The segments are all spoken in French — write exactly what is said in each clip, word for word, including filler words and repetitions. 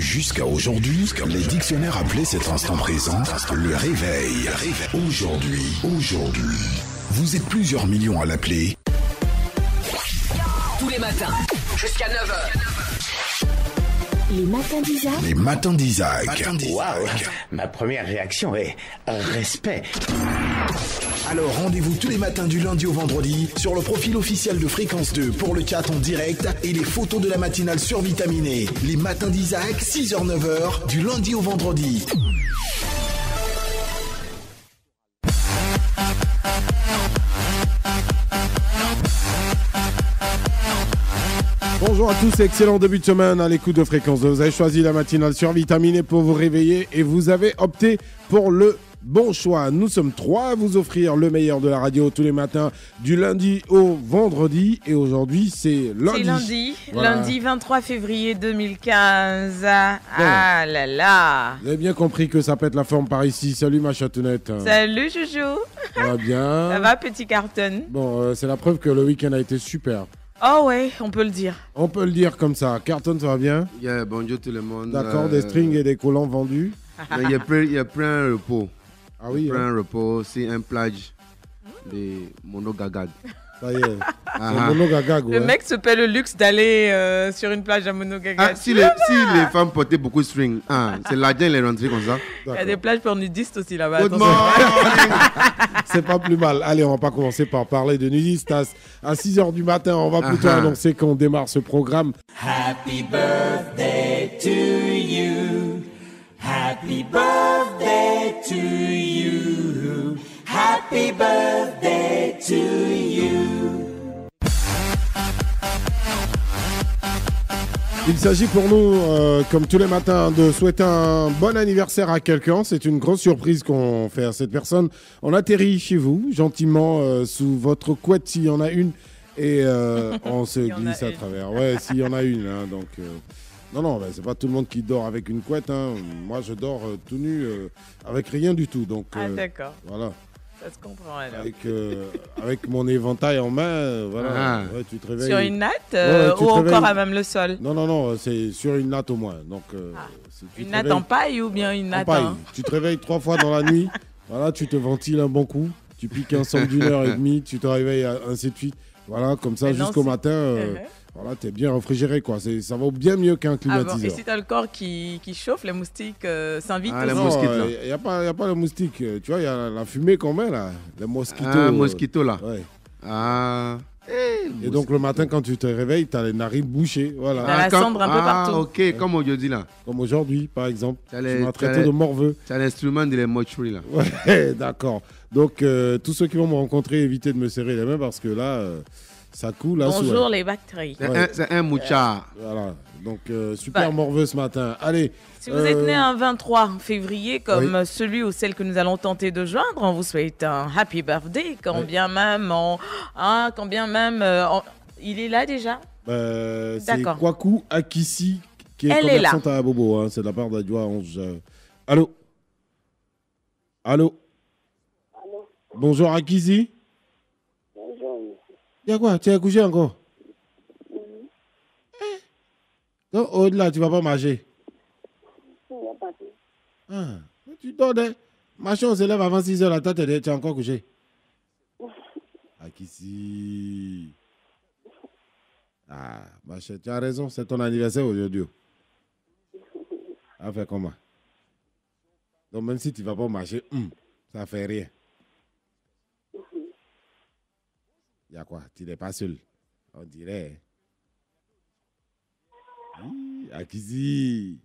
Jusqu'à aujourd'hui, les dictionnaires appelaient cet instant présent le réveil. Aujourd'hui, aujourd'hui, vous êtes plusieurs millions à l'appeler. Tous les matins, jusqu'à neuf heures. Les matins d'Isaac. Les matins d'Isaac. Waouh, ma première réaction est respect. Alors rendez-vous tous les matins du lundi au vendredi sur le profil officiel de Fréquence deux pour le chat en direct et les photos de la matinale survitaminée. Les matins d'Isaac, six heures neuf heures, du lundi au vendredi. Bonjour à tous, excellent début de semaine à l'écoute de Fréquence deux. Vous avez choisi la matinale survitaminée pour vous réveiller et vous avez opté pour le bon choix. Nous sommes trois à vous offrir le meilleur de la radio tous les matins du lundi au vendredi et aujourd'hui c'est lundi. C'est lundi, voilà. Lundi vingt-trois février deux mille quinze. Ah là là. Vous avez bien compris que ça pète la forme par ici. Salut ma chatounette. Salut Joujou. Ça va bien? Ça va petit carton? Bon, euh, c'est la preuve que le week-end a été super. Oh ouais, on peut le dire. On peut le dire comme ça. Carton, ça va bien? Yeah, bonjour tout le monde. D'accord, euh... des strings et des collants vendus. Il y a plein, il y a plein de repos. Ah oui. Plein hein. de repos, c'est un plage de monogagag. Ça y est. Ah, C'est monogagag, ouais. Le mec se paie le luxe d'aller euh, sur une plage à Monogaga. ah, si, les, si les femmes portaient beaucoup de strings, ah, c'est l'argent, il est rentré comme ça. Il y a des plages pour nudistes aussi là-bas. Good attention. morning. C'est pas plus mal. Allez, on va pas commencer par parler de nudistes. À six heures du matin, on va plutôt Ah-ha. annoncer qu'on démarre ce programme. Happy birthday to you. Happy birthday to you. Happy birthday to you. Il s'agit pour nous, euh, comme tous les matins, de souhaiter un bon anniversaire à quelqu'un. C'est une grosse surprise qu'on fait à cette personne. On atterrit chez vous, gentiment, euh, sous votre couette, s'il y en a une, et euh, on se y en a glisse à une. travers. Ouais, s'il y en a une. Hein, donc, euh, non, non, bah, c'est pas tout le monde qui dort avec une couette. Hein. Moi, je dors euh, tout nu, euh, avec rien du tout. Donc, Ah euh, d'accord, voilà. ça se comprend alors. Avec, euh, avec mon éventail en main, euh, voilà. Ah. Ouais, tu te réveilles. Sur une natte euh, Ouais, tu ou te encore réveilles. à même le sol? Non, non, non, c'est sur une natte au moins. Donc, euh, Ah. si tu Une te natte réveilles- en paille ou bien une en natte paille. en... Tu te réveilles trois fois dans la nuit. Voilà, tu te ventiles un bon coup. Tu piques un somme d'une heure et demie. Tu te réveilles ainsi de suite. Voilà, comme ça Mais non, jusqu'au c'est- matin. euh, Uh-huh. Voilà, t'es bien réfrigéré, quoi. C'est, ça vaut bien mieux qu'un Ah bon, climatiseur. et si t'as le corps qui, qui chauffe, les moustiques euh, s'invitent Ah, aussi. les Non, mosquitos, là. il n'y a, pas- y a pas le moustique. euh, Tu vois, il y a la fumée qu'on met, là. Les mosquitos. Ah, euh, mosquito là. ouais. Ah. Eh, Et donc, le matin, quand tu te réveilles, t'as les narines bouchées. Voilà. Dans la comme- cendre un peu ah, partout. ok, comme aujourd'hui là. Comme aujourd'hui, par exemple. T'as Tu les- m'as t'as traité les- de morveux. C'est l'instrument de la mortuerie là. Ouais, d'accord. Donc, euh, tous ceux qui vont me rencontrer, évitez de me serrer les mains parce que là, euh, ça coule. Là, sous- Bonjour les bactéries. C'est Ouais. un, c'est un mouchard. Voilà. Donc, euh, super Bah. morveux ce matin. Allez. Si vous euh, êtes né un vingt-trois février, comme oui. celui ou celle que nous allons tenter de joindre, on vous souhaite un happy birthday, quand Oui. bien même, on- hein, quand bien même, euh, on- il est là déjà. euh, c'est D'accord. Kwaku Akissi qui est Elle est là. commerçante à Bobo. Hein, c'est de la part d'Adjoa Ange. Euh, Allô Allô Bonjour Akissi. Bonjour. Il y a quoi? Tu es couché encore? Eh. Donc, au-delà, tu vas pas marcher. Il n'y a pas de... Ah, tu dors, hein? Marcher, on se lève avant six heures, la tête, tu es encore couché. Akissi. Ah, ma chère, tu as raison, c'est ton anniversaire aujourd'hui. Ça fait comment? Donc, même si tu ne vas pas marcher, hum, ça fait rien. Il y a quoi? Tu n'es pas seul. On dirait. Hi, Akissi.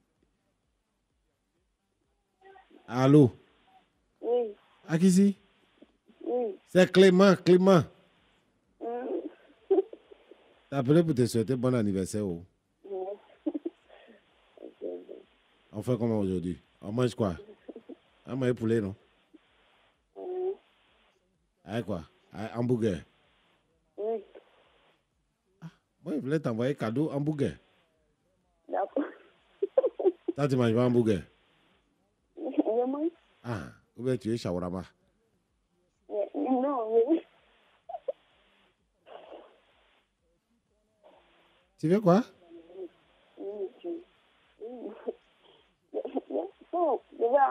Allô? Oui, Akissi? oui. C'est Clément, Clément. Hum. T'as appelé pour te souhaiter bon anniversaire. Oh. Ok. On fait comment aujourd'hui? On mange quoi? On mange poulet, non? Hum. Avec quoi? Avec hamburger. Oui, Moi, je voulais t'envoyer cadeau hamburger. d'accord. Toi, tu manges pas hamburger? Je mange. Ah, ou bien tu es shawarma. Mais- Non, oui. Tu veux quoi? Oui, tu- oui.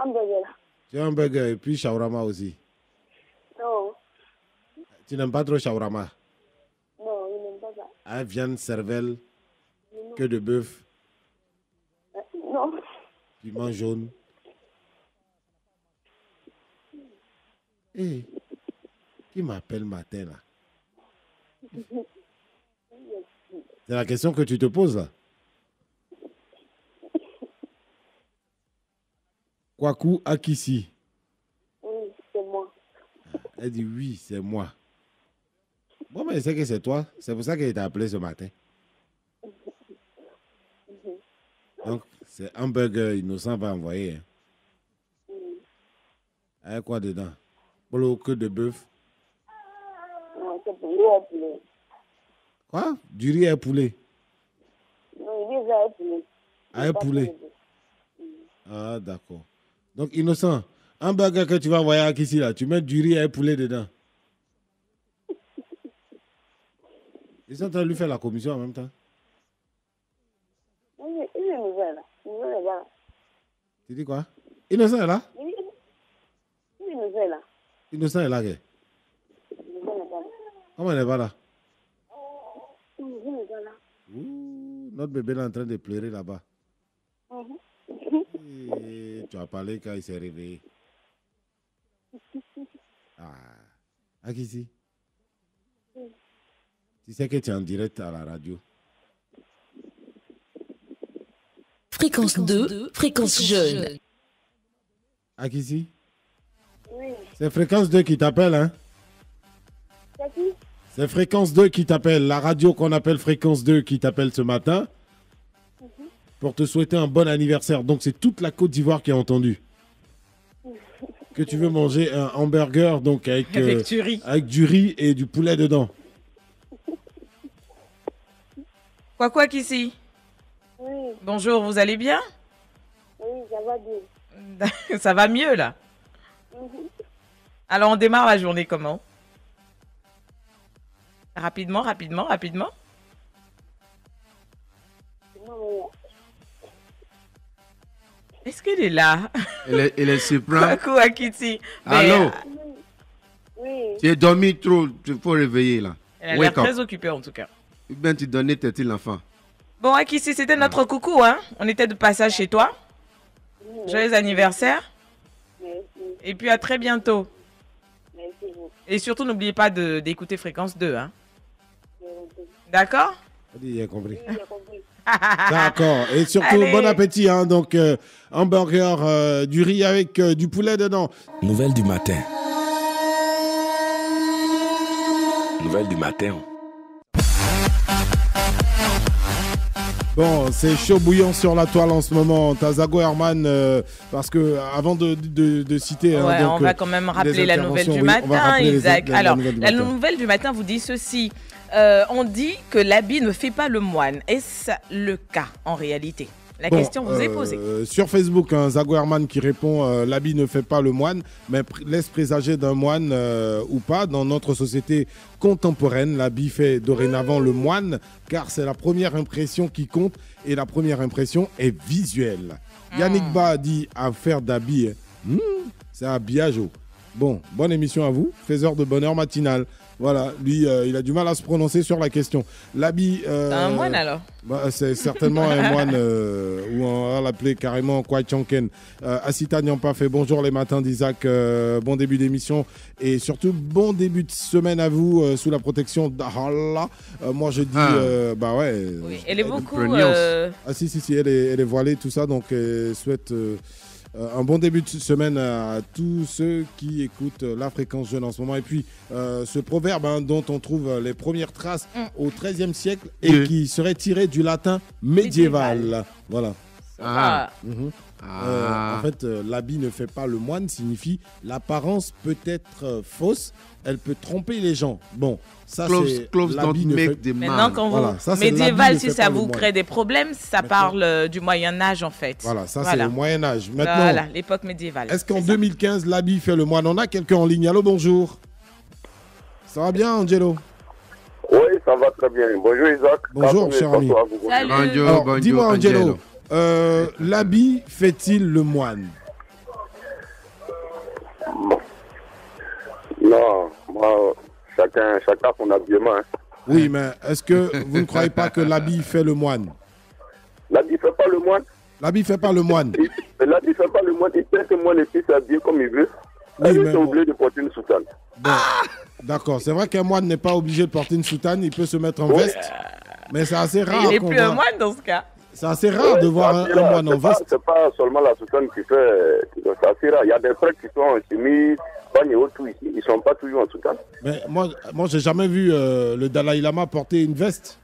hamburger là. Tu as un burger et puis shawarma aussi. Non, Tu n'aimes pas trop shawarma? non, il n'aime pas ça. Hein, viande, cervelle, queue de bœuf, Euh, Non, piment jaune. Hé, qui m'appelle matin là? C'est la question que tu te poses là. Kwaku Akissi. oui, c'est moi. Elle dit oui, c'est moi. Bon, mais c'est que c'est toi. C'est pour ça qu'elle t'a appelé ce matin. Donc, c'est un burger innocent va envoyer. Hein. Avec quoi dedans? Polo, queue de bœuf. Non, c'est pour lui, un poulet. Quoi? Du riz et poulet. Non, il dit ça, un poulet. Ah, un Pas poulet. pour le bœuf. Ah, d'accord. Donc, innocent, un burger que tu vas envoyer à ici, là, tu mets du riz et un poulet dedans. Ils sont en train de lui faire la commission en même temps. Il est- il est nouvelle là. Nouvelle est là. Tu dis quoi? Innocent est là? Il est il est nouvelle là. Innocent est là, que? Nouvelle est pas là. Comment elle n'est pas là? Nouvelle est pas là. Ouh, notre bébé est en train de pleurer là-bas. Mhm. Et tu as parlé quand il s'est réveillé. Ah, à qui ici? Tu sais que tu es en direct à la radio. Fréquence deux, fréquence jeune. À qui ici? Oui. C'est Fréquence deux qui t'appelle, hein? C'est qui? C'est Fréquence deux qui t'appelle, la radio qu'on appelle Fréquence deux qui t'appelle ce matin pour te souhaiter un bon anniversaire. Donc c'est toute la Côte d'Ivoire qui a entendu. Que tu veux manger un hamburger donc avec, Avec euh, du riz. avec du riz et du poulet dedans. Quoi quoi qu'ici? Oui, Bonjour, vous allez bien? oui, ça va bien. Ça va mieux là. Alors on démarre la journée comment? Rapidement, rapidement, rapidement. Non, mais Est-ce qu'elle est là? Elle est, elle est surprenante. Coucou Akiti. Mais, Allô? euh, oui, Tu es dormi trop, il faut réveiller là. Elle a l'air Wake up. très occupée en tout cas. Ou bien tu donnais tes l'enfant. Bon Akiti, c'était notre coucou hein. On était de passage chez toi. Joyeux anniversaire. merci, Et puis à très bientôt. merci beaucoup. Et surtout n'oubliez pas de d'écouter Fréquence deux hein. J'ai compris. D'accord? Il a compris. Oui, j'ai compris. D'accord. Et surtout, Allez. bon appétit. Hein, donc, euh, hamburger, euh, du riz avec euh, du poulet dedans. Nouvelle du matin. Nouvelle du matin. Bon, c'est chaud bouillant sur la toile en ce moment. T'as Zago Herman, euh, parce que avant de, de, de citer... hein, Ouais, donc, on va euh, quand même les rappeler la nouvelle interventions, du oui, on va matin, rappeler les- Isaac. la- la Alors, nouvelle du la matin. nouvelle du matin vous dit ceci. Euh, on dit que l'habit ne fait pas le moine. Est-ce le cas en réalité? La Bon, question vous est euh, posée. Sur Facebook, hein, Zago Herman qui répond euh, l'habit ne fait pas le moine, mais pr- laisse présager d'un moine euh, ou pas. Dans notre société contemporaine, l'habit fait dorénavant le moine, car c'est la première impression qui compte et la première impression est visuelle. Yannick Ba dit affaire d'habit, hmm, c'est habillage. oh. Bon, bonne émission à vous, faiseur de bonheur matinal. Voilà, lui, euh, il a du mal à se prononcer sur la question. L'habit. euh, T'as un moine alors? bah, c'est certainement un moine, euh, ou on va l'appeler carrément Kwai-Chonken. Euh, Asita Nyampa fait bonjour les matins d'Isaac, euh, bon début d'émission et surtout bon début de semaine à vous euh, sous la protection d'Allah. Euh, moi je dis, Ah. euh, bah ouais. Oui, elle est beaucoup. prononce. euh, Ah si, si, si, elle est, elle est voilée, tout ça, donc elle souhaite euh, euh, un bon début de semaine à tous ceux qui écoutent euh, la fréquence jeune en ce moment. Et puis, euh, ce proverbe hein, dont on trouve euh, les premières traces Mm. au treizième siècle et Oui. qui serait tiré du latin médiéval. Médiéval. Voilà. Ah. Mhm. Ah. Euh, en fait, euh, l'habit ne fait pas le moine signifie l'apparence peut être euh, fausse, elle peut tromper les gens. Bon, ça Clothes, c'est clothes don't l'habit ne make fait... the Maintenant, man. quand vous. Voilà, ça, c'est Médiéval, l'habit ne si fait ça pas le vous moine. crée des problèmes, ça Maintenant. parle euh, du Moyen-Âge en fait. Voilà, ça Voilà. c'est au Moyen-Âge. Maintenant, Voilà, l'époque médiévale. est-ce qu'en C'est ça. deux mille quinze, l'habit fait le moine? On a quelqu'un en ligne. Allô, bonjour. Ça va bien, Angelo? Oui, ça va très bien. Bonjour Isaac. Bonjour, Quand cher on est ami. tantôt à vous. Salut. Bonjour, Alors, bonjour, dis-moi, Angelo, Angelo. euh, l'habit fait-il le moine? Non, moi, chacun, chacun son habillement. Hein. Oui, mais est-ce que vous ne croyez pas que l'habit fait le moine? L'habit ne fait pas le moine. L'habit ne fait pas le moine. L'habit ne fait pas le moine. Il peut que moi, les filles s'habillent comme il veut. Oui, ils mais sont bon. obligés de porter une soutane. Bon, d'accord. C'est vrai qu'un moine n'est pas obligé de porter une soutane. Il peut se mettre en Oui. veste. Mais c'est assez rare. Il n'est qu'on plus voit- un moine dans ce cas. C'est assez rare Ouais, de voir un, c'est un là, moine en c'est pas- veste. C'est pas seulement la soutane qui fait. C'est assez rare. Il y a des prêtres qui sont en chemise, bagne et autres ici. Ils ne sont pas toujours en soutane. Mais moi, moi j'ai jamais vu euh, le Dalai Lama porter une veste.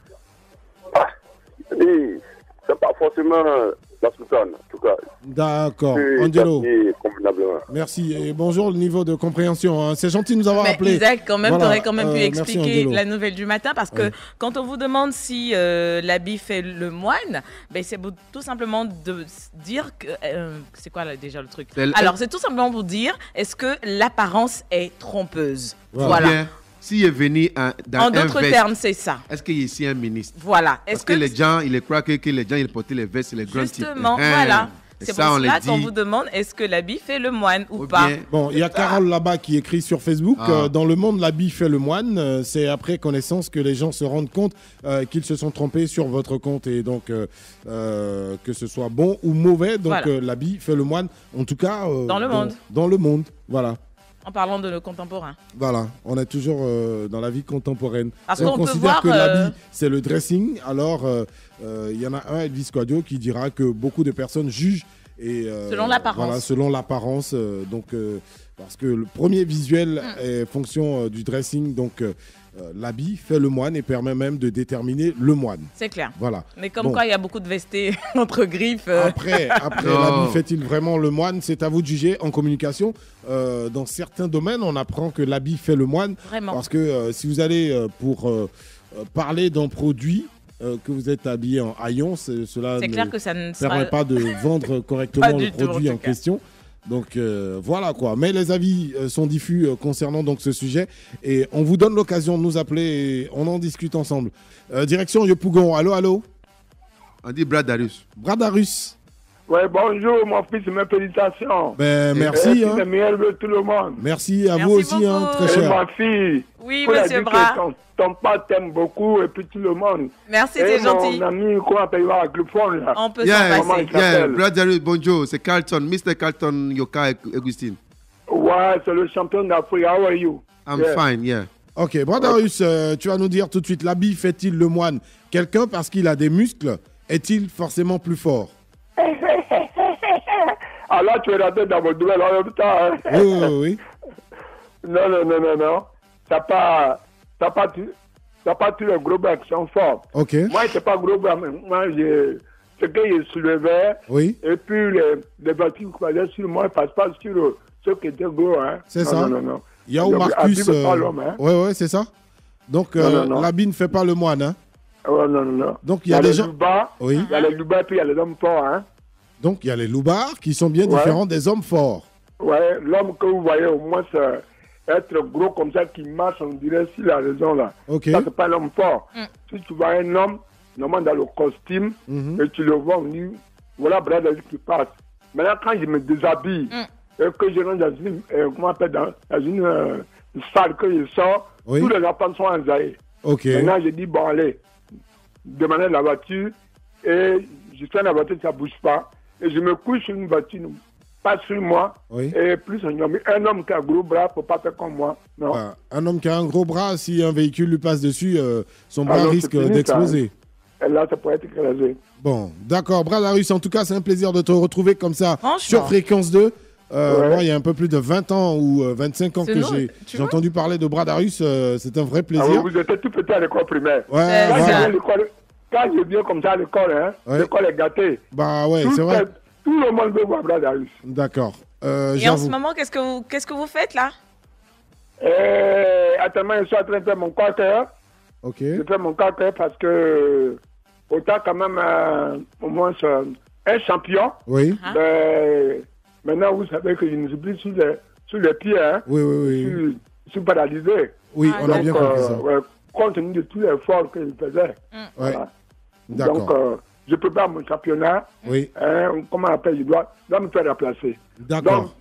Et c'est pas forcément la soutane, en tout cas. D'accord. C'est Angelo, habillé convenablement. merci. Et bonjour, le niveau de compréhension. hein. C'est gentil de nous avoir Mais appelés. Isaac, quand même, Voilà, tu aurais quand même euh, pu merci, expliquer Angelo. la nouvelle du matin parce que Oui. quand on vous demande si euh, l'habit fait le moine, ben c'est beau- tout simplement de s- dire que. euh, c'est quoi là, déjà le truc C'est l- Alors, c'est tout simplement pour dire est-ce que l'apparence est trompeuse? Ou Voilà. bien, s'il est venu en, dans En un d'autres veste, termes, c'est ça. est-ce qu'il est ici un ministre? Voilà. Parce Est-ce que, que. les gens, ils croient que, que les gens, ils portaient les vestes et les grands types. Justement, Hein. voilà. Et C'est ça, pour on cela les qu'on dit. vous demande est-ce que l'habit fait le moine ou, Ou pas? bien- Bon, il y a Carole là-bas qui écrit sur Facebook Ah. euh, dans le monde, l'habit fait le moine. Euh, c'est après connaissance que les gens se rendent compte euh, qu'ils se sont trompés sur votre compte et donc euh, euh, que ce soit bon ou mauvais. Donc Voilà. euh, l'habit fait le moine. En tout cas, euh, Dans le monde. Dans le monde, voilà. En parlant de nos contemporains. Voilà, on est toujours euh, dans la vie contemporaine. Parce Et on qu'on peut considère voir, que euh, l'habit, c'est le dressing. Alors, euh, euh, il y en a un, Elvis Quadio, qui dira que beaucoup de personnes jugent. Et, euh, Selon l'apparence. Voilà, selon l'apparence. euh, donc, euh, parce que le premier visuel Mm. est fonction euh, du dressing. Donc, euh, euh, l'habit fait le moine et permet même de déterminer le moine. C'est clair. Voilà. Mais comme Bon. quoi, il y a beaucoup de vestés entre griffes. euh. Après, après Non. l'habit fait-il vraiment le moine? C'est à vous de juger. En communication, euh, dans certains domaines, on apprend que l'habit fait le moine. Vraiment. Parce que euh, si vous allez euh, pour euh, euh, parler d'un produit, euh, que vous êtes habillé en haillons, c'est- cela C'est ne clair que ça ne sera- permet pas de vendre correctement Pas le du tout, produit en en, tout cas. question. Donc euh, voilà quoi. Mais les avis euh, sont diffus euh, concernant donc ce sujet et on vous donne l'occasion de nous appeler et on en discute ensemble. Euh, direction Yopougon. Allô, allô. On dit Bradarus. Bradarus. Ouais, bonjour mon fils, mes félicitations. Ben, Et merci, merci, hein. le meilleur de tout le monde. Merci à Merci vous aussi, beaucoup. hein, très Et cher. ma fille. Oui, faut la monsieur dire Bras. que Ton, ton père t'aime beaucoup et puis tout le monde. Merci, et c'est gentil. Mon ami, comment appelle avec le fond là. On peut Yeah, s'en Comment passer. il yeah, s'appelle? Bradarus, bonjour. C'est Carlton, mister Carlton Yoka Augustine. Ouais, c'est le champion d'Afrique. How are you? I'm Yeah. fine, yeah. Ok, Bradarus, euh, tu vas nous dire tout de suite, l'habit fait-il le moine? Quelqu'un, parce qu'il a des muscles, est-il forcément plus fort? Alors tu es rentré dans mon duel en même temps. Hein? Oui, oui, oui, oui. Non, non, non, non, non. T'as pas, t'as pas, tu- t'as pas tous les gros bras qui sont forts. Ok. Moi, je pas gros bras, mais moi, je, ce que je soulevais, Oui. et puis les, les voitures qui passaient sur moi, ne passent pas sur eux, ceux qui étaient gros. Hein. C'est Non, ça. Non, non, non. Yao Donc, Marcus. abîme pas euh, l'homme, hein. Ouais, ouais, c'est ça. Donc, Non, euh, non, non. l'habit ne fait pas le moine. Hein. Oh, non, non, non. Donc, il y a des les gens- loubars, Oui. il y a les loubars, puis il y a les hommes forts. Hein. Donc, il y a les loubards qui sont bien Ouais. différents des hommes forts. Ouais, l'homme que vous voyez, au moins, c'est être gros comme ça, qui marche, on dirait, s'il a raison, là. Ok. Ça, c'est pas l'homme fort. Si tu vois un homme, normalement, dans le costume, Mhm. et tu le vois, on dit, voilà, Brad qui passe. Maintenant, quand je me déshabille, et que je rentre dans une, euh, comment on appelle, dans, dans une, euh, une salle que je sors, Oui. tous les enfants sont enjaillés. Ok. Maintenant, je dis, bon, allez, demandez la voiture, et je suis dans la voiture, ça bouge pas, et je me couche sur une voiture, pas sur moi, Oui. et plus un homme, un homme qui a gros bras, faut pas faire comme moi, non. Ah, un homme qui a un gros bras, si un véhicule lui passe dessus, euh, son bras Alors, risque c'est fini, d'exploser. ça, hein. Et là, ça pourrait être écrasé. Bon, d'accord. Bradarus, en tout cas, c'est un plaisir de te retrouver comme ça Franchement. sur Fréquence deux. Euh, Ouais. Moi, il y a un peu plus de vingt ans ou euh, vingt-cinq ans C'est que nous, j'ai tu j'ai vois entendu parler de Bradarus. euh, c'est un vrai Ah, plaisir. vous, vous étiez tout petit à l'école primaire. Ouais, C'est Quand, voilà. je ça. viens à l'école- quand je viens comme ça à l'école, hein, Ouais. l'école est gâtée. Bah ouais, tout, c'est vrai. est- tout le monde veut voir Bradarus. D'accord. Euh, Et en j'avoue. ce moment, qu'est-ce que vous, qu'est-ce que vous faites là? Et actuellement, je suis en train de faire mon quarter. Ok. Je fais mon quarter parce que, autant quand même, euh, au moins, c'est un champion. Oui. Hein? Mais maintenant, vous savez que je ne suis plus sur les, sur les pieds. Hein. Oui, oui, Je, oui. suis, je suis paralysé. Oui, Ah, on a bien Donc, compris euh, ça. ouais, compte tenu de tous les efforts que je faisais. Ouais. Voilà. Donc, D'accord. euh, je prépare mon championnat. Oui. Hein, comment on appelle, je dois, je dois me faire remplacer. D'accord. Donc,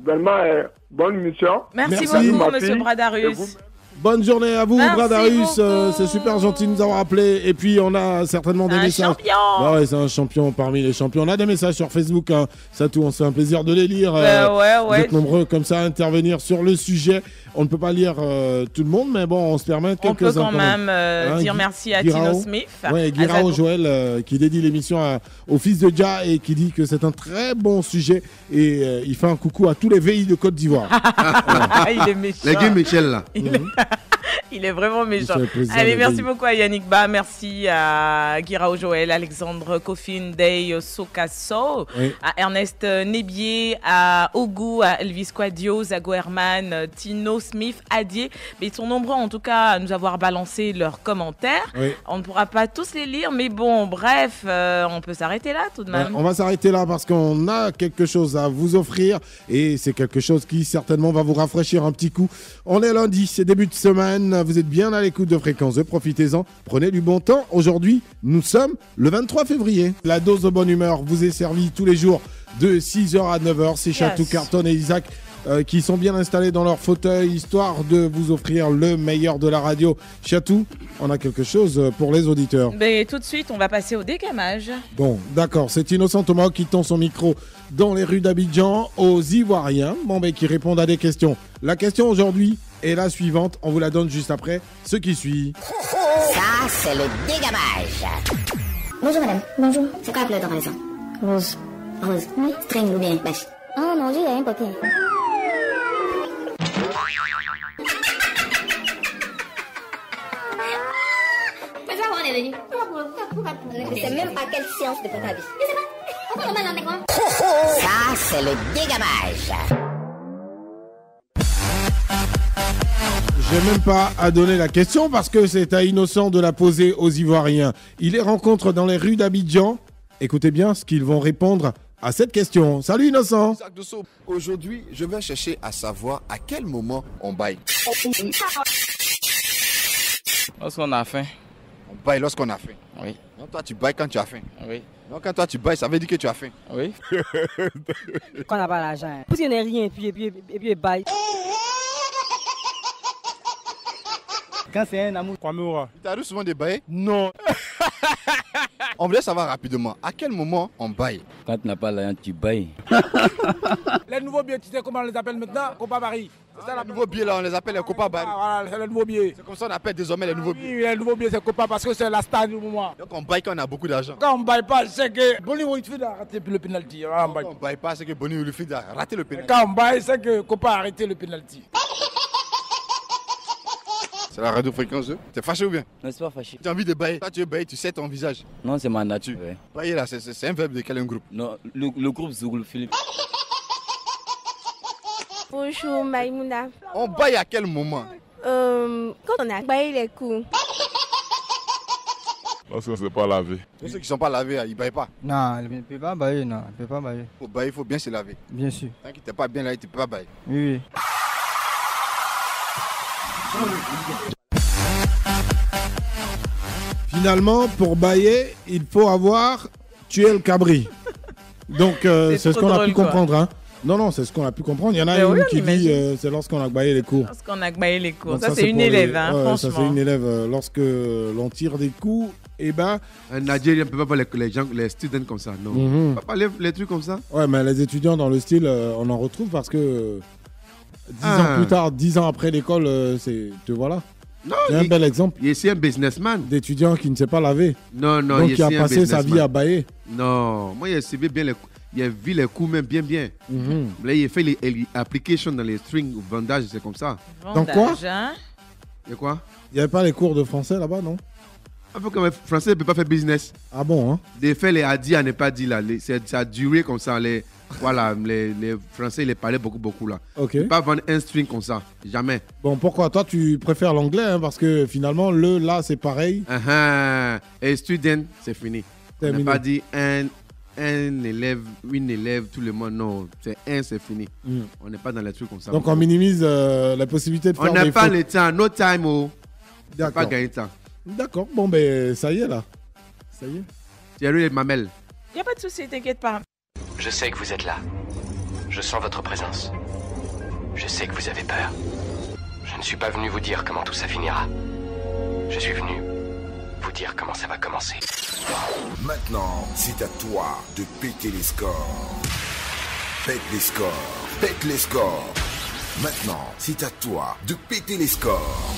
Vraiment, euh, bonne émission. Merci, Merci, beaucoup, ma monsieur fille. Et Bradarus. vous- Bonne journée à vous, Merci Bradarus. Euh, beaucoup. c'est super gentil de nous avoir appelés. Et puis, on a certainement des Un messages. champion. Bah ouais, c'est un champion parmi les champions. On a des messages sur Facebook. Hein. Ça, tout, on se fait un plaisir de les lire. Bah Euh, ouais, Vous ouais. êtes nombreux comme ça à intervenir sur le sujet. On ne peut pas lire euh, tout le monde, mais bon, on se permet On peut quelques-uns. quand même euh, Hein, dire Gui- merci à Guirao. Tino Smith. Ouais, à Guirao Zago. Joël euh, qui dédie l'émission à- au fils de Dja et qui dit que c'est un très bon sujet. Et euh, il fait un coucou à tous les V I de Côte d'Ivoire. Ah, il est méchant. Les Guy Michel, là. Il est... il est vraiment méchant. fait plaisir, Allez, les merci gars. beaucoup à Yannick Ba, merci à Guirao Joël, Alexandre Kofin, Day Sokaso, Oui. à Ernest Nébier, à Ogu, à Elvis Quadio, Zago Herman, Tino Smith, Adier. Mais ils sont nombreux en tout cas à nous avoir balancé leurs commentaires. Oui. On ne pourra pas tous les lire, mais bon, bref, euh, on peut s'arrêter là tout de Ouais, même. on va s'arrêter là parce qu'on a quelque chose à vous offrir et c'est quelque chose qui certainement va vous rafraîchir un petit coup. On est lundi, c'est début de semaine, vous êtes bien à l'écoute de Fréquence deux, profitez-en, prenez du bon temps. Aujourd'hui, nous sommes le vingt-trois février. La dose de bonne humeur vous est servie tous les jours de six heures à neuf heures. C'est Chatou, Carton et Isaac euh, qui sont bien installés dans leur fauteuil histoire de vous offrir le meilleur de la radio. Chatou, on a quelque chose pour les auditeurs. Mais tout de suite, on va passer au décamage. Bon, d'accord, c'est Innocent Thomas qui tend son micro dans les rues d'Abidjan aux Ivoiriens, bon, ben, qui répondent à des questions. La question aujourd'hui est la suivante, on vous la donne juste après ce qui suit. Ça, c'est le dégamage. Bonjour madame. Bonjour. C'est quoi la couleur de ton maison? Rose. Rose. Oui. String ou bien bêche? Oh non, j'ai rien poqué. Mais ça, on est venu. Je sais même pas quelle science de comptabilité. Je sais pas. On va demander quoi? Ça, c'est le dégamage. J'ai même pas à donner la question parce que c'est à Innocent de la poser aux Ivoiriens. Il les rencontre dans les rues d'Abidjan. Écoutez bien ce qu'ils vont répondre à cette question. Salut Innocent. Aujourd'hui, je vais chercher à savoir à quel moment on baille. Lorsqu'on a faim. On baille lorsqu'on a faim. Oui. Donc toi, tu bailles quand tu as faim. Oui. Donc quand toi, tu bailles, ça veut dire que tu as faim. Oui. Quand on n'a pas l'argent. Parce qu'on n'est rien, et puis, et puis, et puis, et baille. Quand c'est un amour. Kwamura. Tu t'arrives souvent de bailler? Non. On voulait savoir rapidement, à quel moment on baille? Quand tu n'as pas l'argent, tu bailles. Les nouveaux billets, tu sais comment on les appelle maintenant? Copa Barry. C'est ça, les nouveaux billets là, on les appelle les Copa Barry. Ah, voilà, c'est les nouveaux billets. C'est comme ça qu'on appelle désormais les nouveaux billets. Oui, les nouveaux billets, c'est Copa parce que c'est la star du moment. Donc on baille quand on a beaucoup d'argent. Quand on ne baille pas, c'est que Bonnie il fait d'arrêter le penalty. Quand on baille pas, c'est que Bonnie lui fait rater le penalty. Quand on baille, c'est que Copa a arrêté le penalty. C'est la radio Fréquence deux. T'es fâché ou bien? Non, c'est pas fâché. Tu as envie de bailler. Toi, tu veux bailler, tu sais ton visage. Non, c'est ma nature. Ouais. Bailler là, c'est, c'est, c'est un verbe de quel groupe? Non, le, le groupe Zougoul Philippe. Bonjour Maïmouna. On baille à quel moment? Euh, quand on a baillé les coups. Parce que c'est pas lavé. Tous ceux qui ne sont pas lavés, ils ne baillent pas. Non, il ne peut pas bailler, non, il ne peut pas bailler. Pour bailler, il faut bien se laver. Bien sûr. Tant qu'il n'est pas bien lavé, tu ne peux pas bailler. Oui, oui. Finalement, pour bailler, il faut avoir tué le cabri. Donc, euh, C'est c'est ce trop qu'on a drôle, pu quoi. comprendre. Hein. Non, non, c'est ce qu'on a pu comprendre. Il y en a Ben une oui, on qui dit imagine. euh, c'est lorsqu'on a baillé les cours. Parce qu'on a baillé les cours. Donc Ça, c'est une pour les- élève, hein, ouais, franchement. Ça, c'est une élève. euh, Lorsque l'on tire des coups, et ben. Un Nigérien ne peut pas parler les, les gens, les students comme ça, non. Mhm. On peut pas parler les trucs comme ça. Ouais, mais les étudiants dans le style, euh, on en retrouve parce que euh, dix Ah. ans plus tard, dix ans après l'école, euh, c'est. Te voilà. Non, C'est un il- bel exemple. Il est un businessman. D'étudiant qui ne sait pas laver. Non, non, Donc, il qui a est un passé sa businessman. vie à bailler. Non, moi, il a suivi bien les coups. Il a vu les coups même bien, bien. Mhm. Là, il a fait les, les applications dans les strings ou bandages, c'est comme ça. Dans quoi Vendage, hein. Et quoi? Il n'y avait pas les cours de français là-bas, non? Un peu comme les Français ne peuvent pas faire business. Ah bon, hein? Des faits, les a dit à ne pas dit là. Les- c'est- ça a duré comme ça. Les, voilà, les, les Français, ils les parlaient beaucoup, beaucoup là. Ok. Ne pas vendre un string comme ça. Jamais. Bon, pourquoi? Toi, tu préfères l'anglais, hein, parce que finalement, le là, c'est pareil. Ah ah. Et student, c'est fini. On n'a Terminé. pas dit un, un élève, une élève, tout le monde. Non, c'est un, c'est fini. Mm. On n'est pas dans les trucs comme ça. Donc, on minimise euh, la possibilité de On faire n'a des pas fautes. le temps. No time, oh. On n'a D'accord. pas gagné de temps. D'accord. Bon, ben, ça y est, là. Ça y est. Thierry et Mamel. Y a pas de souci, t'inquiète pas. Je sais que vous êtes là. Je sens votre présence. Je sais que vous avez peur. Je ne suis pas venu vous dire comment tout ça finira. Je suis venu vous dire comment ça va commencer. Maintenant, c'est à toi de péter les scores. Pète les scores, pète les scores. Maintenant, c'est à toi de péter les scores.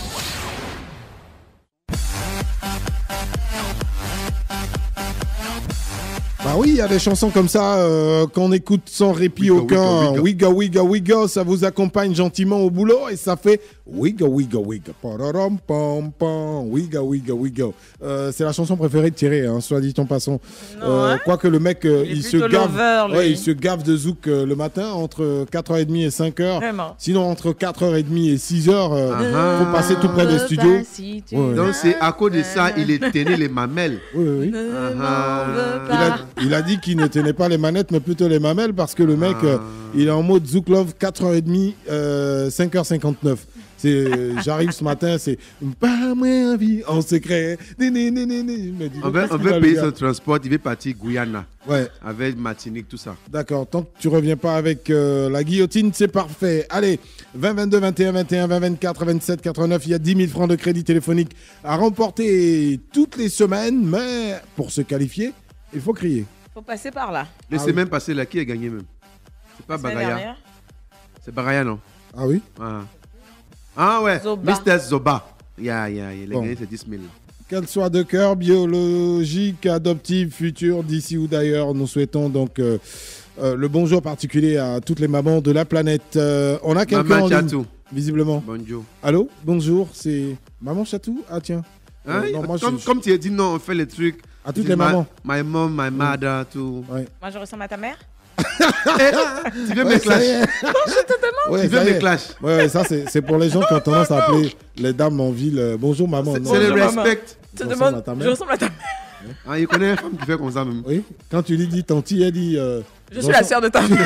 Bah oui, il y a des chansons comme ça euh, qu'on écoute sans répit Wiga, aucun. wiga, Wiga, wiga, wiga, ça vous accompagne gentiment au boulot et ça fait wiga, wiga, wiga. Pararam, pam, pam, wiga, wiga, wiga. Euh, c'est la chanson préférée de Thierry, hein, soit dit en passant. Non, Euh, hein Quoique le mec, euh, Il est il, se plutôt gave, lover, lui. ouais, il se gave de zouk euh, le matin entre quatre heures trente et cinq heures. Vraiment. Sinon, entre quatre heures trente et six heures, il Ah. faut passer tout près des studios. Si tu Ouais. Donc c'est à cause de ça, il est tenu les mamelles. Oui, oui, oui. ne Ah. m'en veux Il a, pas. il a dit qu'il ne tenait pas les manettes, mais plutôt les mamelles, parce que le mec, Ah. euh, il est en mode Zouk Love quatre heures trente, euh, cinq heures cinquante-neuf. C'est, j'arrive ce matin, c'est pas moins envie en secret. Né, né, né, né, né. Je me dis, On veut, qu'est-ce on qu'il veut va, payer le son gars transport, il veut partir Guyana. Ouais. Avec Martinique, tout ça. D'accord, tant que tu reviens pas avec euh, la guillotine, c'est parfait. Allez, vingt, vingt-deux, vingt et un, vingt et un, vingt, vingt-quatre, vingt-sept, quatre-vingt-neuf, il y a dix mille francs de crédit téléphonique à remporter toutes les semaines, mais pour se qualifier, il faut crier. Faut passer par là. Laissez Ah oui. même passer là, qui a gagné même? C'est pas La semaine Bagaya. dernière. C'est Bagaya, non? Ah oui? Ah, ah ouais, Zoba. mister Zoba. Yeah, yeah, il a Bon. gagné ses dix mille. Qu'elle soit de cœur, biologique, adoptive, future, d'ici ou d'ailleurs, nous souhaitons donc euh, euh, le bonjour particulier à toutes les mamans de la planète. Euh, on a quelqu'un Maman en ligne, Chatou. visiblement. Bonjour. Allô, bonjour, c'est Maman Chatou? Ah tiens. Hein, Euh, non, moi, comme, je- comme tu as dit, non, on fait les trucs. À toutes Tu les dis, my- mamans. My mom, my mother, tout. Ouais. Moi, je ressemble à ta mère. Tu veux Ouais, me ça y est. clash? Non, je te demande. Ouais, Tu veux ça y mes est. clashs? Ouais, ouais, ça c'est c'est pour les gens qui ont tendance à appeler les dames en ville. euh, bonjour maman. Non, C'est le Bonjour, maman. respect. Je te ressemble demande. à ta Je mère. ressemble à ta mère. Ah, il connaît une femme qui fait comme ça même. Oui, quand tu lui dis tanti, elle dit. euh, Je suis la sœur de ta mère.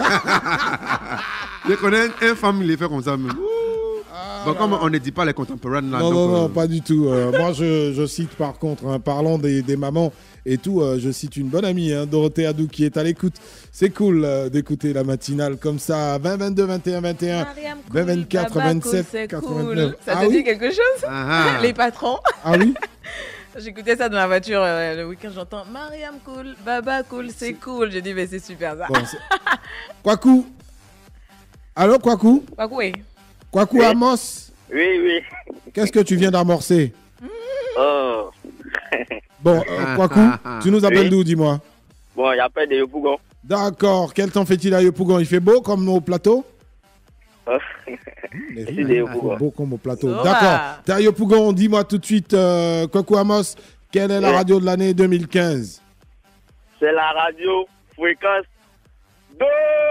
Je connais une femme, il est fait comme ça même. Bon, comme on ne dit pas les contemporains là. Non, donc, non, non, euh, pas du tout. Euh, moi, je, je cite par contre, hein, parlant des, des mamans et tout, euh, je cite une bonne amie, hein, Dorothée Adou, qui est à l'écoute. C'est cool euh, d'écouter la matinale comme ça. vingt, vingt-deux, vingt et un, vingt et un, Mariam vingt, Cool, vingt-quatre, Baba Cool, vingt-sept, c'est quatre-vingt-neuf. cool. Ça Ah te oui dit quelque chose? Ah, ah. Les patrons. Ah oui? J'écoutais ça dans la voiture euh, le week-end, j'entends Mariam Cool, Baba Cool, c'est cool. J'ai dit, mais c'est super ça. Bon, c'est- Kwaku? Allô, Kwaku? Kwaku, oui. Kwaku Oui. Amos? Oui, oui. Qu'est-ce que tu viens d'amorcer? Oh. Bon, euh, Kwaku, tu nous appelles Oui. d'où, dis-moi? Bon, il y a pas de Yopougon. D'accord. Quel temps fait-il à Yopougon? Il fait beau comme au plateau? Oh. Les C'est rimes, des il Yopougon. fait beau comme au plateau. Ça va. D'accord. T'es à Yopougon. Dis-moi tout de suite, euh, Kwaku Amos, quelle est la Oui. radio de l'année deux mille quinze? C'est la radio fréquence deux.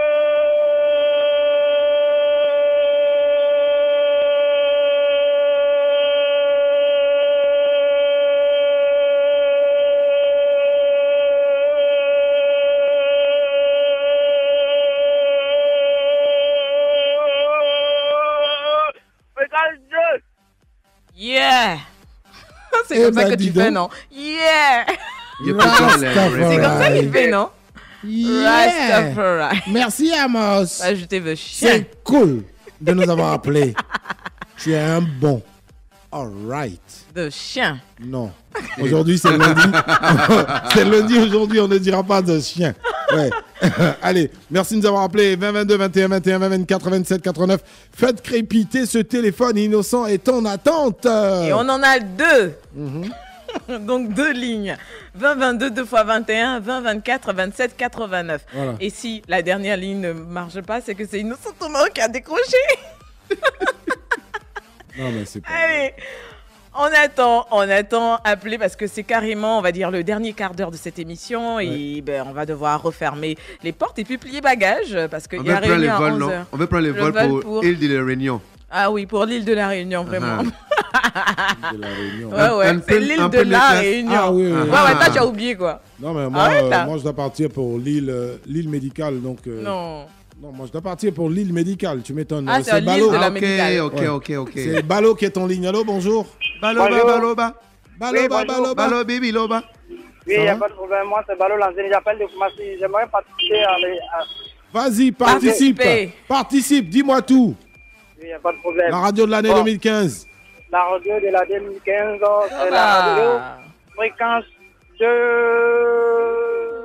Fréquence deux. Yeah! C'est Eh comme ça ben, que dis tu fais, donc. non? Yeah! il peut faire les- Rastafari. C'est comme ça qu'il fait, non? Yeah. Rastafari. Merci Amos. Va ajouter le chien. C'est cool de nous avoir appelés. Tu es un bon. All right. De chien. Non. Aujourd'hui, c'est lundi. C'est lundi aujourd'hui, on ne dira pas de chien. Ouais. Allez, merci de nous avoir appelés. vingt, vingt-deux, vingt et un, vingt et un, vingt, vingt-quatre, vingt-sept, quatre-vingt-neuf. Faites crépiter ce téléphone innocent est en attente. Et on en a deux. Mhm. Donc deux lignes. vingt, vingt-deux, deux fois vingt et un, vingt, vingt-quatre, vingt-sept, quatre-vingt-neuf. Voilà. Et si la dernière ligne ne marche pas, c'est que c'est Innocent Thomas qui a décroché. Non, mais c'est pas. Allez, on attend, on attend appeler parce que c'est carrément, on va dire, le dernier quart d'heure de cette émission et ben, on va devoir refermer les portes et puis plier bagages parce qu'il On y a veut prendre les réunion à vols, onze non? heures. On veut prendre les Le vols vol pour, pour- Île de la Réunion. Ah oui, pour l'île de la Réunion, vraiment. De la Réunion. Ouais, ouais, Un c'est peu- l'île un de peu la nécessaire. Réunion. Ah oui, oui, Ouais, oui. ouais, toi, tu as oublié quoi. Non, mais moi, Arrête, euh, là. moi je dois partir pour l'île euh, l'île médicale. Donc, euh, Non. non, moi je dois partir pour l'île médicale. Tu m'étonnes. Ah, Euh, c'est l'île Balo. de la Ah, ok, médicale. ok, Ouais. ok, ok. C'est Balo qui est en ligne. Allô, bonjour. Baloba, Bonjour. baloba. Balo, Oui, ba, bonjour. balo, ba. Balo, baby, loba. Oui, il Ça n'y a va? pas de problème. Moi, c'est Balo Lanzini. J'appelle de Koumassi. J'aimerais participer à, les- à, Vas-y, participe. Participer. Participe, dis-moi tout. Il n'y a pas de problème. La radio de l'année Bon. deux mille quinze. La radio de la deux mille quinze, c'est Ah. la radio fréquence de...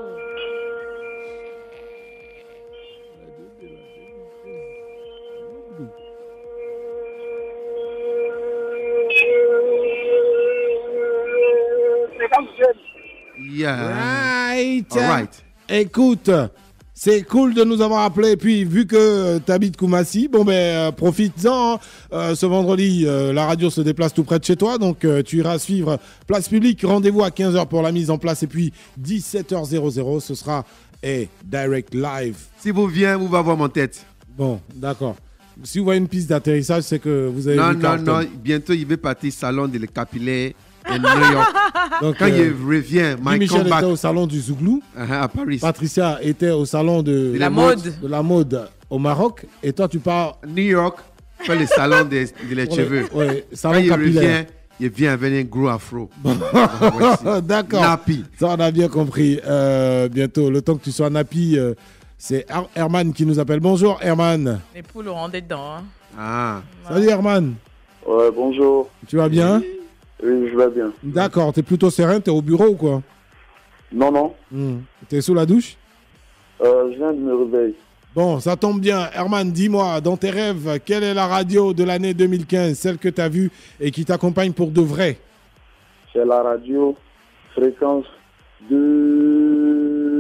Fréquence jeune. Yeah. Right. All right. Écoute, c'est cool de nous avoir appelés. Puis, vu que tu habites Koumassi, bon, ben, euh, profites-en. Hein. Euh, ce vendredi, euh, la radio se déplace tout près de chez toi. Donc, euh, tu iras suivre Place Publique. Rendez-vous à quinze heures pour la mise en place. Et puis, dix-sept heures, ce sera eh, direct live. Si vous venez, vous va voir mon tête. Bon, d'accord. Si vous voyez une piste d'atterrissage, c'est que vous avez Non, vu non, Carlton. non. Bientôt, il va partir salon de le capillaire à New York. Donc, Quand euh, il revient, Guy my Michel comeback était au salon du Zouglou. uh-huh, à Paris. Patricia était au salon de, De la mode. de la mode au Maroc. Et toi, tu pars New York, fait le salon des de les Pour les- cheveux. ouais, Quand salon il capillaire. revient, il vient avec un gros afro. D'accord. Nappy. Ça, on a bien compris. Euh, bientôt, le temps que tu sois nappy, euh, c'est Her- Herman qui nous appelle. Bonjour, Herman. Les poules auront des dents. Hein. Ah. Salut, Herman. Ouais, bonjour. Tu vas bien? Oui, je vais bien. D'accord. T'es plutôt serein? T'es au bureau ou quoi? Non, non. Hmm. T'es sous la douche? Euh, je viens de me réveiller. Bon, ça tombe bien. Herman, dis-moi, dans tes rêves, quelle est la radio de l'année deux mille quinze, celle que tu as vue et qui t'accompagne pour de vrai? C'est la radio fréquence de...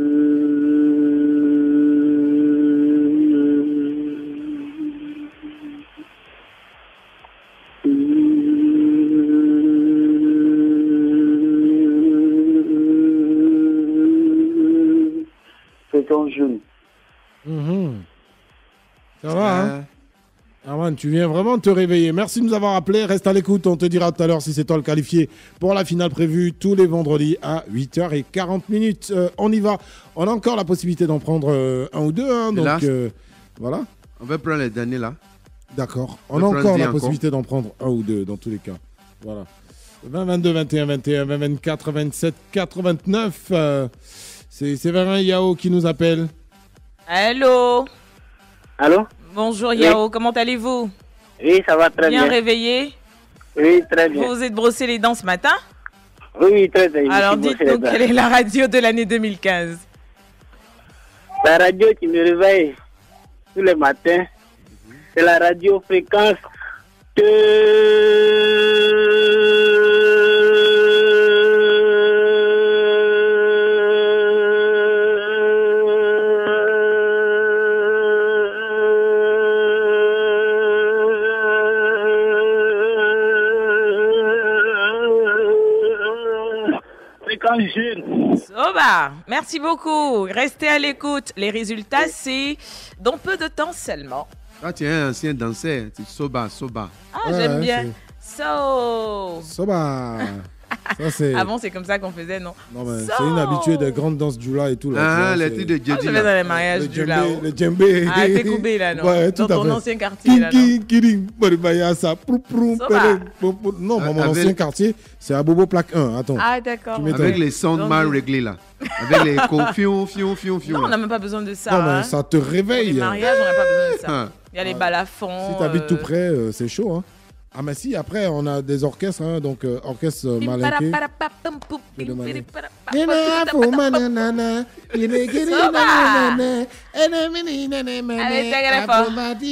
Fréquence jeune. Mhm. Ça va, hein? Herman, tu viens vraiment de te réveiller. Merci de nous avoir appelés. Reste à l'écoute. On te dira tout à l'heure si c'est toi le qualifié pour la finale prévue tous les vendredis à huit heures quarante. Euh, on y va. On a encore la possibilité d'en prendre euh, un ou deux. Hein, Et donc, là, euh, voilà. On va prendre les derniers là. D'accord. On On a peut encore prendre la encore. possibilité d'en prendre un ou deux dans tous les cas. Voilà. vingt, vingt-deux, vingt et un, vingt et un, vingt, vingt-quatre, vingt-sept, quatre-vingt-neuf. Euh, c'est Séverin Yao qui nous appelle. Allô? Allô? Bonjour Oui. Yao, comment allez-vous? Oui, ça va très bien. Bien réveillé? Oui, très bien. Vous vous êtes brossé les dents ce matin? Oui, oui, très bien. Je me Alors suis brossé dites-nous les dents. quelle est la radio de l'année deux mille quinze? La radio qui me réveille tous les matins, c'est la radio fréquence fréquence jeune. Soba, merci beaucoup. Restez à l'écoute. Les résultats, c'est dans peu de temps seulement. Quand tu es un ancien danseur, tu soba, soba. Ah, Ouais, j'aime ouais, bien. So. Soba. Ça, c'est... Avant, c'est comme ça qu'on faisait, non? Non, mais So. c'est une habituée de grande danse Djoula et tout. Là, Ah, tu vois, les c'est- trucs de Ah, Djedji je vais dans là. les mariages Le du djembé, là-haut. le djembé. Ah, t'es coupé là, non? Ouais, tout Dans à ton fait. ancien quartier, là, non? King, king, baribaya, ça, prou, prou, Ça péré, va. pou, pou. Non, Ah, mon avec- ancien quartier, c'est à Bobo Plaque un. Attends. Ah, d'accord. Tu m'étonnes. Avec les sons Donc, mal je- réglés là. Avec les échos, fion, fion, fion, fion. Non, on là. n'a même pas besoin de ça. Non, mais hein. ça te Pour les réveille. mariages, on n'a pas besoin de ça. Ah. Il y a les balles à fond. Si t'habites euh, tout près, euh, c'est chaud. Hein. Ah, mais si, après, on a des orchestres, hein, donc euh, orchestre euh, malinqué. Je vais demander. Allez, t'as fort.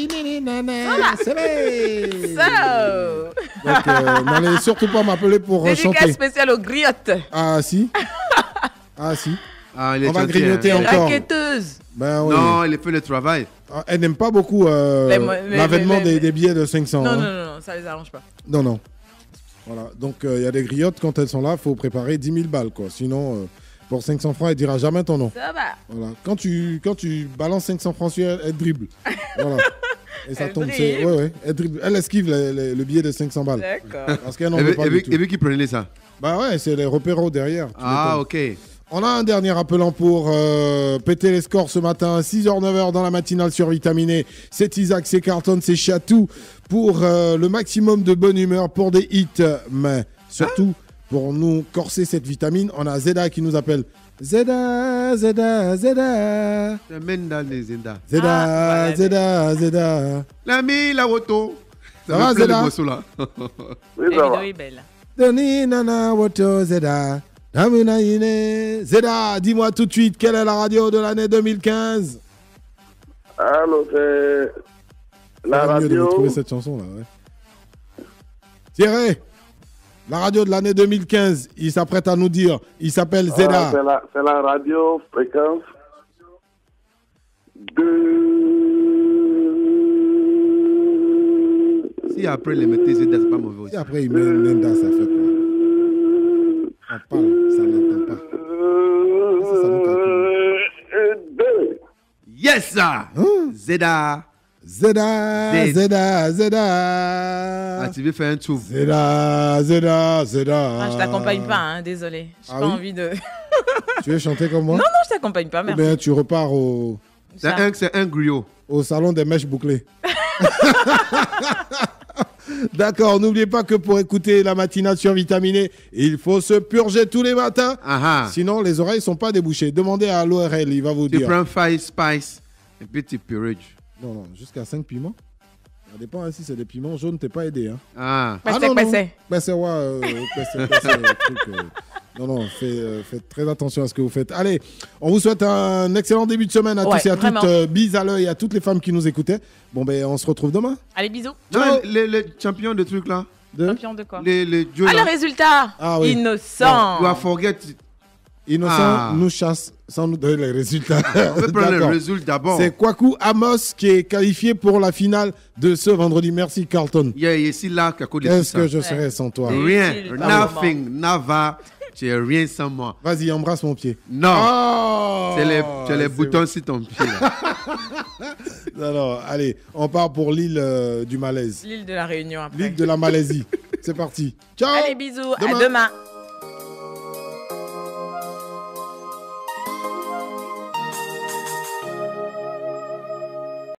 Donc, euh, n'allez surtout pas m'appeler pour euh, Dédicace chanter. spéciale aux griottes. Ah, si. Ah, si. Ah, il est On va gentil, grignoter hein. encore. Raquetteuse. Ben, oui. Non, il fait le travail. Ah, elle n'aime pas beaucoup euh, Mais moi- mais- l'avènement mais- des, mais- des billets de cinq cents. Non, hein. non, non, non, ça les arrange pas. Non, non. Voilà. Donc, il y a des griottes, quand elles sont là, il faut préparer dix mille balles, quoi. Sinon, euh, pour cinq cents francs, elle dira jamais ton nom. Ça va. Voilà. Quand tu, quand tu balances cinq cents francs sur elle, elle dribble. Voilà. Et ça Elle tombe. dribble. c'est- Ouais, ouais. Elle, dribble. Elle esquive le, le- le billet de cinq cents balles. D'accord. Parce qu'elle n'en Et veut vu- pas et du vu tout. et vu qui prenait ça. Bah ouais, c'est les repéros derrière. tu Ah, m'étonnes. ok. On a un dernier appelant pour euh, péter les scores ce matin. six heures neuf heures dans la matinale survitaminée. C'est Isaac, c'est Carton, c'est Chatou. Pour euh, le maximum de bonne humeur, pour des hits. Mais surtout, pour nous corser cette vitamine, on a Zeda qui nous appelle. Zeda, Zeda, Zeda. C'est Menda les Zeda. Zeda, Ah, voilà. Zeda, Zeda. L'ami, la woto. Ça va, me plaît, Zeda? le morceau, là. Oui, La ça vidéo va. est belle. Doni nana woto Zeda. Namuna ine. Zeda, dis-moi tout de suite, quelle est la radio de l'année deux mille quinze? Alors, c'est la C'est mieux de radio. retrouver cette chanson là, ouais. Thierry, la radio de l'année deux mille quinze, il s'apprête à nous dire, il s'appelle Ah, Zeda. c'est la, c'est la radio fréquence de. Si après les mettez Zeda, c'est pas mauvais aussi. Et après il met Nenda, ça fait quoi? On parle, ça n'entend pas. Ça, ça nous calcule. Deux. Yes, ça. Zeda. Zeda, Zed. Zeda, Zeda. Ah, tu veux faire un tour. Zeda, Zeda, Zeda. Ah, je t'accompagne pas, hein, désolé. J'ai Ah pas oui envie de. Tu veux chanter comme moi? Non, non, je t'accompagne pas, Eh merci. bien, tu repars au, C'est un, c'est un griot. au salon des mèches bouclées. D'accord, n'oubliez pas que pour écouter la matinale survitaminée, il faut se purger tous les matins. Ah, ah. Sinon, les oreilles sont pas débouchées. Demandez à l'O R L, il va vous Tu dire. prends five spice et puis tu purges. Non, non, jusqu'à cinq piments. Ça dépend, hein, si c'est des piments jaunes, t'es pas aidé. Hein. Ah. Passez, non, non. passez. Passez, ouais, euh, passez, passez, euh, truc, euh. Non, non, fait, euh, faites très attention à ce que vous faites. Allez, on vous souhaite un excellent début de semaine à Ouais, tous et à vraiment. toutes. Euh, bise à l'œil à toutes les femmes qui nous écoutaient. Bon, ben, on se retrouve demain. Allez, bisous. Non, les, les champions de trucs là. De... Champion de quoi? Les, les dieux, Ah, là. le résultat. Ah oui. Innocent. You are forget. Innocent Ah. nous chasse sans nous donner les résultats. On peut prendre le D'accord. résultat d'abord. C'est Kwaku Amos qui est qualifié pour la finale de ce vendredi. Merci Carlton. Il y a ici là quelque chose de Qu'est-ce ça. que je serais sans toi? Rien. Utile, Nothing. Nava. Tu es rien sans moi. Vas-y, embrasse mon pied. Non. Oh, C'est les, c'est les c'est boutons sur ton pied. Là. Non, non, allez, on part pour l'île euh, du malaise. L'île de la Réunion après. L'île de la Malaisie. C'est parti. Ciao. Allez, bisous. Demain. À demain.